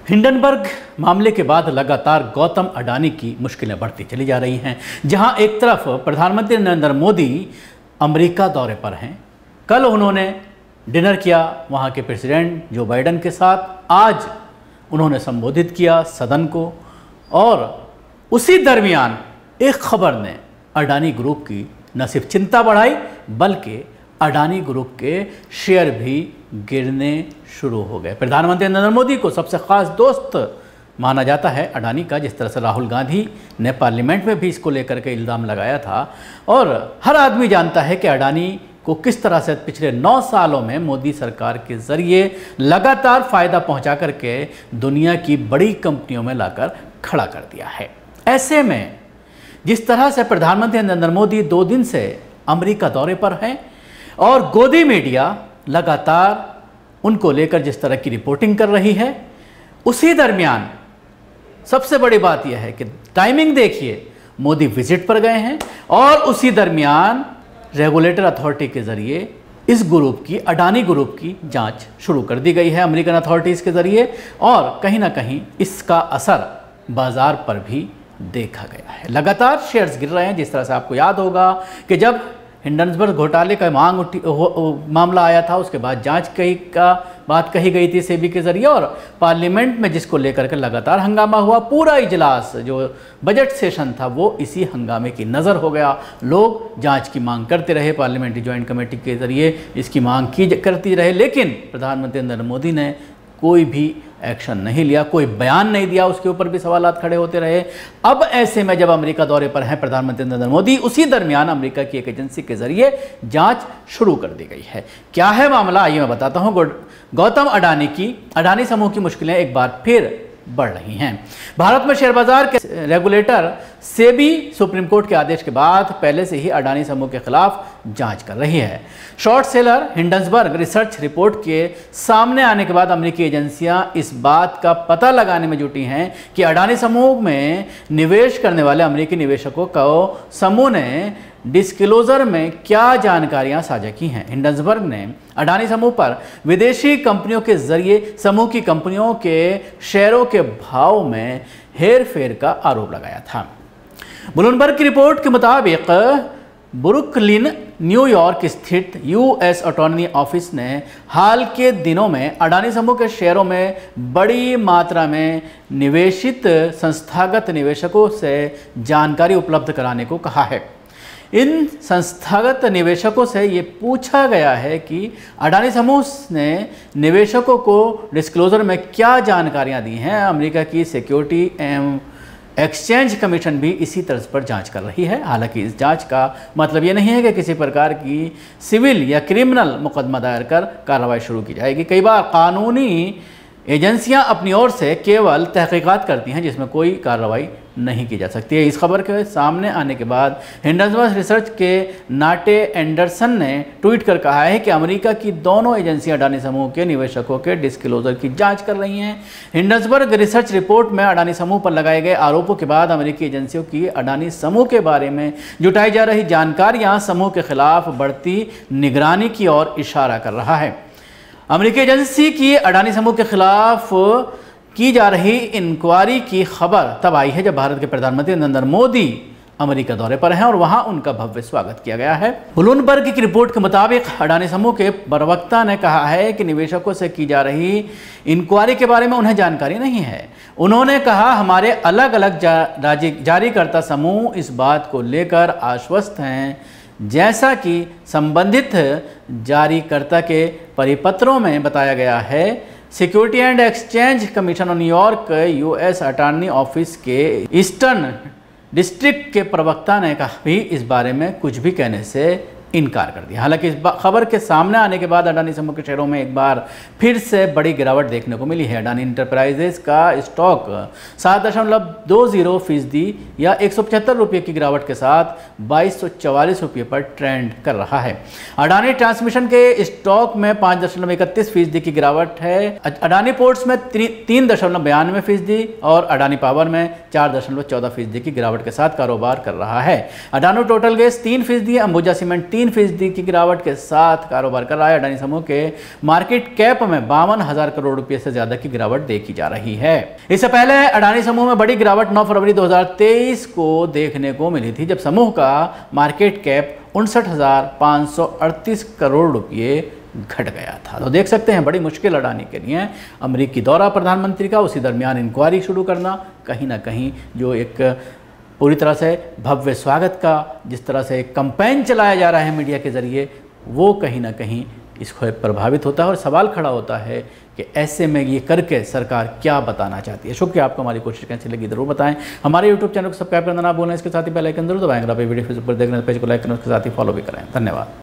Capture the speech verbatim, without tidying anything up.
Hindenburg मामले के बाद लगातार गौतम अडानी की मुश्किलें बढ़ती चली जा रही हैं। जहां एक तरफ प्रधानमंत्री नरेंद्र मोदी अमेरिका दौरे पर हैं, कल उन्होंने डिनर किया वहां के प्रेसिडेंट जो बाइडेन के साथ, आज उन्होंने संबोधित किया सदन को, और उसी दरमियान एक खबर ने अडानी ग्रुप की न सिर्फ चिंता बढ़ाई बल्कि अडानी ग्रुप के शेयर भी गिरने शुरू हो गए। प्रधानमंत्री नरेंद्र मोदी को सबसे खास दोस्त माना जाता है अडानी का, जिस तरह से राहुल गांधी ने पार्लियामेंट में भी इसको लेकर के इल्ज़ाम लगाया था। और हर आदमी जानता है कि अडानी को किस तरह से पिछले नौ सालों में मोदी सरकार के ज़रिए लगातार फ़ायदा पहुंचा करके दुनिया की बड़ी कंपनियों में लाकर खड़ा कर दिया है। ऐसे में जिस तरह से प्रधानमंत्री नरेंद्र मोदी दो दिन से अमेरिका दौरे पर हैं और गोदी मीडिया लगातार उनको लेकर जिस तरह की रिपोर्टिंग कर रही है, उसी दरमियान सबसे बड़ी बात यह है कि टाइमिंग देखिए, मोदी विजिट पर गए हैं और उसी दरमियान रेगुलेटर अथॉरिटी के ज़रिए इस ग्रुप की, अडानी ग्रुप की जांच शुरू कर दी गई है अमेरिकन अथॉरिटीज़ के ज़रिए, और कहीं ना कहीं इसका असर बाज़ार पर भी देखा गया है। लगातार शेयर्स गिर रहे हैं। जिस तरह से आपको याद होगा कि जब हिंडनबर्ग घोटाले का मांग उठी मामला आया था, उसके बाद जांच कही का बात कही गई थी सेबी के ज़रिए, और पार्लियामेंट में जिसको लेकर के लगातार हंगामा हुआ, पूरा इजलास जो बजट सेशन था वो इसी हंगामे की नज़र हो गया। लोग जांच की मांग करते रहे, पार्लियामेंट्री ज्वाइंट कमेटी के ज़रिए इसकी मांग की करती रहे, लेकिन प्रधानमंत्री नरेंद्र मोदी ने कोई भी एक्शन नहीं लिया, कोई बयान नहीं दिया, उसके ऊपर भी सवालात खड़े होते रहे। अब ऐसे में जब अमेरिका दौरे पर हैं प्रधानमंत्री नरेंद्र मोदी, उसी दरमियान अमेरिका की एक एजेंसी के जरिए जांच शुरू कर दी गई है। क्या है मामला, आइए मैं बताता हूं। गौतम अडानी की अडानी समूह की मुश्किलें एक बार फिर बढ़ रही हैं। भारत में शेयर बाजार के रेगुलेटर सेबी सुप्रीम कोर्ट के आदेश के बाद पहले से ही अडानी समूह के खिलाफ जांच कर रही है। Short seller Hindenburg research report के सामने आने के बाद अमेरिकी एजेंसियां इस बात का पता लगाने में जुटी हैं कि अडानी समूह में निवेश करने वाले अमेरिकी निवेशकों को समूह ने डिस्क्लोजर में क्या जानकारियां साझा की हैं। हिंडनबर्ग ने अडानी समूह पर विदेशी कंपनियों के जरिए समूह की कंपनियों के शेयरों के भाव में हेरफेर का आरोप लगाया था। ब्लूमबर्ग की रिपोर्ट के मुताबिक ब्रुकलिन न्यूयॉर्क स्थित यूएस अटॉर्नी ऑफिस ने हाल के दिनों में अडानी समूह के शेयरों में बड़ी मात्रा में निवेशित संस्थागत निवेशकों से जानकारी उपलब्ध कराने को कहा है। इन संस्थागत निवेशकों से ये पूछा गया है कि अडानी समूह ने निवेशकों को डिस्क्लोजर में क्या जानकारियां दी हैं। अमेरिका की सिक्योरिटी एवं एक्सचेंज कमीशन भी इसी तर्ज पर जांच कर रही है। हालांकि इस जांच का मतलब ये नहीं है कि किसी प्रकार की सिविल या क्रिमिनल मुकदमा दायर कर कार्रवाई शुरू की जाएगी। कई बार कानूनी एजेंसियां अपनी ओर से केवल तहकीकात करती हैं जिसमें कोई कार्रवाई नहीं की जा सकती है। इस खबर के सामने आने के बाद हिंडनबर्ग रिसर्च के नाटे एंडरसन ने ट्वीट कर कहा है कि अमेरिका की दोनों एजेंसियां अडानी समूह के निवेशकों के डिस्क्लोजर की जांच कर रही हैं। हिंडनबर्ग रिसर्च रिपोर्ट में अडानी समूह पर लगाए गए आरोपों के बाद अमेरिकी एजेंसियों की अडानी समूह के बारे में जुटाई जा रही जानकारियां समूह के खिलाफ बढ़ती निगरानी की ओर इशारा कर रहा है। अमेरिकी एजेंसी की अडानी समूह के खिलाफ की जा रही इंक्वायरी की खबर तब आई है जब भारत के प्रधानमंत्री नरेंद्र मोदी अमेरिका दौरे पर हैं और वहां उनका भव्य स्वागत किया गया है। ब्लूमबर्ग की रिपोर्ट के मुताबिक अडानी समूह के प्रवक्ता ने कहा है कि निवेशकों से की जा रही इंक्वायरी के बारे में उन्हें जानकारी नहीं है। उन्होंने कहा, हमारे अलग अलग जा, जारीकर्ता समूह इस बात को लेकर आश्वस्त हैं जैसा कि संबंधित जारीकर्ता के परिपत्रों में बताया गया है। Security and exchange commission of New York US attorney office के ईस्टर्न डिस्ट्रिक्ट के प्रवक्ता ने कहा भी इस बारे में कुछ भी कहने से इनकार कर दिया। हालांकि इस खबर के सामने आने के बाद अडानी समूह के शेयरों में एक बार फिर से बड़ी गिरावट देखने को मिली है। अडानी इंटरप्राइजेज का स्टॉक सात दशमलव दो जीरो फीसदी या एक सौ पचहत्तर रुपये की गिरावट के साथ बाईस सौ चवालीस रुपये पर ट्रेंड कर रहा है। अडानी ट्रांसमिशन के स्टॉक में पाँच दशमलव इकतीस फीसदी की गिरावट है। अडानी पोर्ट्स में तीन दशमलव बयानवे फीसदी और अडानी पावर में चार दशमलव चौदह फीसदी की गिरावट के साथ कारोबार कर रहा है। अडानी टोटल गैस तीन फीसदी, अंबुजा सीमेंट तीन फीसदी की गिरावट के साथ कारोबार कर रहा है। अडानी समूह के मार्केट कैप में बावन हजार करोड़ रुपए से ज्यादा की गिरावट देखी जा रही है। इससे पहले अडानी समूह में बड़ी गिरावट नौ फरवरी दो हजार तेईस को देखने को मिली थी, जब समूह का मार्केट कैप उनसठ हजार पाँच सौ अड़तीस करोड़ रुपये घट गया था। तो देख सकते हैं बड़ी मुश्किल अडानी के लिए अमेरिकी दौरा प्रधानमंत्री का, उसी दरमियान इंक्वायरी शुरू करना, कहीं ना कहीं जो एक पूरी तरह से भव्य स्वागत का जिस तरह से एक कैंपेन चलाया जा रहा है मीडिया के जरिए, वो कहीं ना कहीं इसको प्रभावित होता है और सवाल खड़ा होता है कि ऐसे में ये करके सरकार क्या बताना चाहती है। शुक्रिया, आपको हमारी कोशिश कैसी लगी जरूर बताएं। हमारे यूट्यूब चैनल को सब्सक्राइब करना ना भूलें, इसके साथ ही बेल आइकन जरूर दबाएं। अगर आप वीडियो फेसबुक पर देख रहे हैं पेज को लाइक करें, उसके साथ ही फॉलो भी करें। धन्यवाद।